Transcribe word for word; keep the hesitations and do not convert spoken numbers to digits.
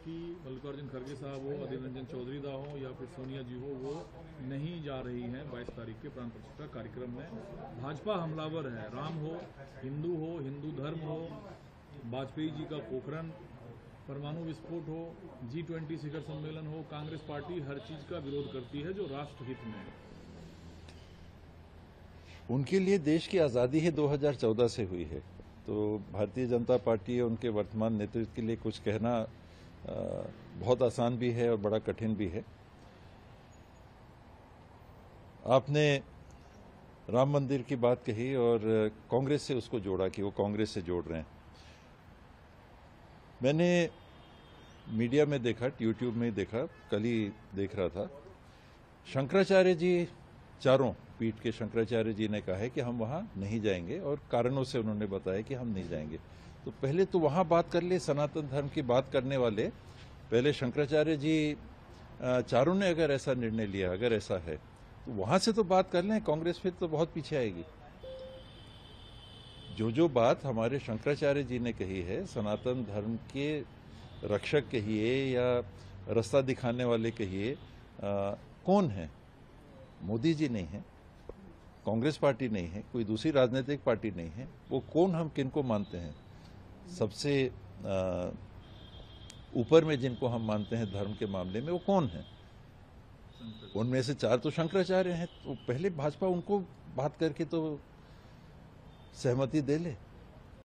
कि मल्लिकार्जुन खड़गे साहब हो, अधीर रंजन चौधरी दा हो या फिर सोनिया जी हो, वो नहीं जा रही हैं बाईस तारीख के प्राण प्रतिष्ठा कार्यक्रम में। भाजपा हमलावर है, राम हो, हिंदू हो, हिंदू धर्म हो, वाजपेयी जी का पोखरण, परमाणु विस्फोट हो, जी ट्वेंटी शिखर सम्मेलन हो, कांग्रेस पार्टी हर चीज का विरोध करती है जो राष्ट्रहित में है। उनके लिए देश की आज़ादी ही दो हज़ार चौदह से हुई है, तो भारतीय जनता पार्टी और उनके वर्तमान नेतृत्व के लिए कुछ कहना आ, बहुत आसान भी है और बड़ा कठिन भी है। आपने राम मंदिर की बात कही और कांग्रेस से उसको जोड़ा कि वो कांग्रेस से जोड़ रहे हैं। मैंने मीडिया में देखा, यूट्यूब में देखा, कल ही देख रहा था, शंकराचार्य जी, चारों पीठ के शंकराचार्य जी ने कहा है कि हम वहां नहीं जाएंगे और कारणों से उन्होंने बताया कि हम नहीं जाएंगे। तो पहले तो वहां बात कर ले, सनातन धर्म की बात करने वाले पहले शंकराचार्य जी चारों ने अगर ऐसा निर्णय लिया, अगर ऐसा है तो वहां से तो बात कर लें। कांग्रेस फिर तो बहुत पीछे आएगी। जो जो बात हमारे शंकराचार्य जी ने कही है, सनातन धर्म के रक्षक कहिए या रास्ता दिखाने वाले कहिए, कौन है? मोदी जी नहीं है, कांग्रेस पार्टी नहीं है, कोई दूसरी राजनीतिक पार्टी नहीं है। वो कौन, हम किनको मानते हैं? सबसे ऊपर में जिनको हम मानते हैं धर्म के मामले में, वो कौन है? उनमें से चार तो शंकराचार्य हैं। तो पहले भाजपा उनको बात करके तो सहमति दे ले।